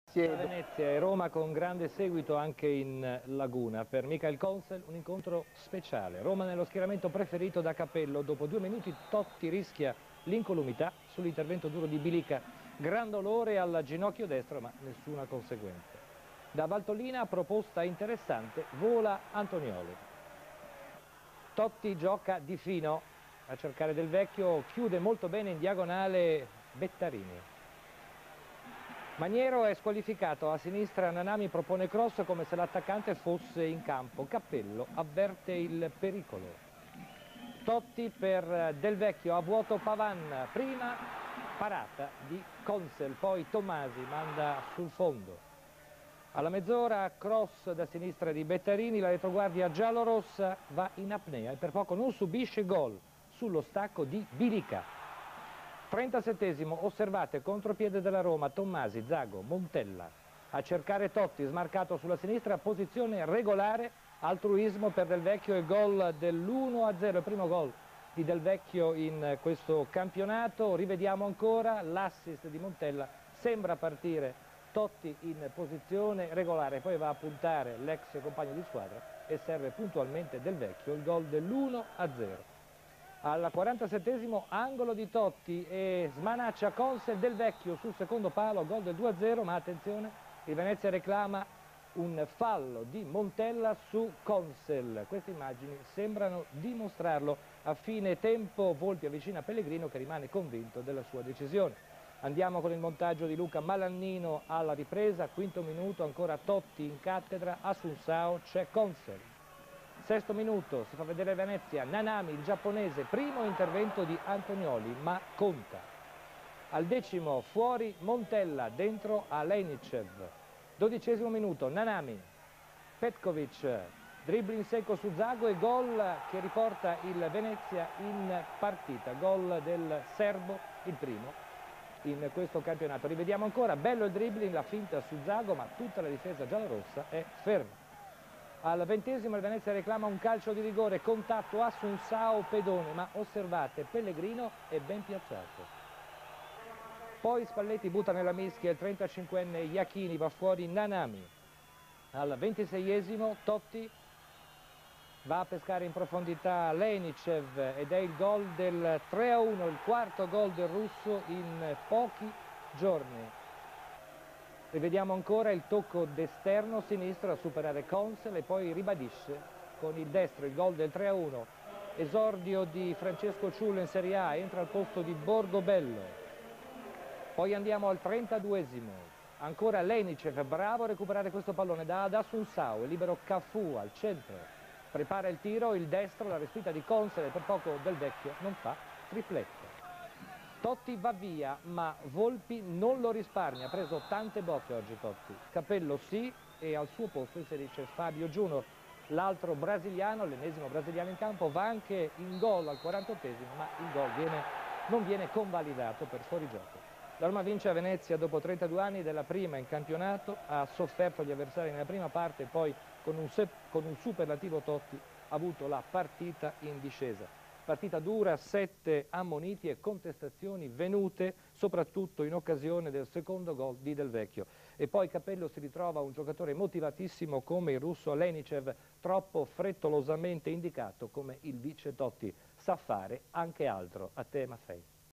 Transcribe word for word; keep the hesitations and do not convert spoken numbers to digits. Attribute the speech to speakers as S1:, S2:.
S1: Venezia e Roma con grande seguito anche in Laguna. Per Michael Consel un incontro speciale. Roma nello schieramento preferito da Capello. Dopo due minuti Totti rischia l'incolumità sull'intervento duro di Bilica. Gran dolore al ginocchio destro ma nessuna conseguenza. Da Valtolina proposta interessante, vola Antonioli. Totti gioca di fino a cercare Del Vecchio, chiude molto bene in diagonale Bettarini. Maniero è squalificato, a sinistra Nanami propone cross come se l'attaccante fosse in campo. Cappello avverte il pericolo. Totti per Del Vecchio, a vuoto Pavan, prima parata di Consel, poi Tommasi manda sul fondo. Alla mezz'ora cross da sinistra di Bettarini, la retroguardia giallorossa va in apnea e per poco non subisce gol sullo stacco di Bilica. trentasettesimo, osservate, contropiede della Roma, Tommasi, Zago, Montella, a cercare Totti, smarcato sulla sinistra, posizione regolare, altruismo per Del Vecchio e gol dell'uno a zero, il primo gol di Del Vecchio in questo campionato. Rivediamo ancora l'assist di Montella, sembra partire Totti in posizione regolare, poi va a puntare l'ex compagno di squadra e serve puntualmente Del Vecchio, il gol dell'uno a zero. Al quarantasettesimo angolo di Totti e smanaccia Consel, Del Vecchio sul secondo palo, gol del due a zero, ma attenzione, il Venezia reclama un fallo di Montella su Consel. Queste immagini sembrano dimostrarlo. A fine tempo Volpi avvicina Pellegrino che rimane convinto della sua decisione. Andiamo con il montaggio di Luca Malannino alla ripresa, quinto minuto, ancora Totti in cattedra, a Sunsao c'è Consel. Sesto minuto, si fa vedere Venezia, Nanami, il giapponese, primo intervento di Antonioli, ma conta. Al decimo, fuori Montella, dentro a Lenicev. Dodicesimo minuto, Nanami, Petkovic, dribbling secco su Zago e gol che riporta il Venezia in partita. Gol del serbo, il primo in questo campionato. Rivediamo ancora, bello il dribbling, la finta su Zago, ma tutta la difesa giallorossa è ferma. Al ventesimo il Venezia reclama un calcio di rigore, contatto a Sunsao Pedone, ma osservate, Pellegrino è ben piazzato. Poi Spalletti butta nella mischia il trentacinquenne Iachini, va fuori Nanami. Al ventiseiesimo Totti va a pescare in profondità Lenicev ed è il gol del tre a uno, il quarto gol del russo in pochi giorni. Rivediamo ancora il tocco d'esterno sinistro a superare Consel e poi ribadisce con il destro il gol del tre a uno. Esordio di Francesco Ciullo in Serie A, entra al posto di Borgobello. Poi andiamo al trentaduesimo, ancora Lenicev, bravo a recuperare questo pallone da Ada Sunsao, è libero Cafu al centro. Prepara il tiro, il destro, la respinta di Consel e per poco Del Vecchio non fa tripletta. Totti va via, ma Volpi non lo risparmia, ha preso tante bocche oggi Totti. Capello sì, e al suo posto inserisce Fabio Junior, l'altro brasiliano, l'ennesimo brasiliano in campo, va anche in gol al quarantottesimo, ma il gol viene, non viene convalidato per fuorigioco. La Roma vince a Venezia dopo trentadue anni della prima in campionato, ha sofferto gli avversari nella prima parte e poi con un, con un superlativo Totti ha avuto la partita in discesa. Partita dura, sette ammoniti e contestazioni venute soprattutto in occasione del secondo gol di Del Vecchio. E poi Capello si ritrova un giocatore motivatissimo come il russo Lenicev, troppo frettolosamente indicato come il vice Totti. Sa fare anche altro. A te Maffei.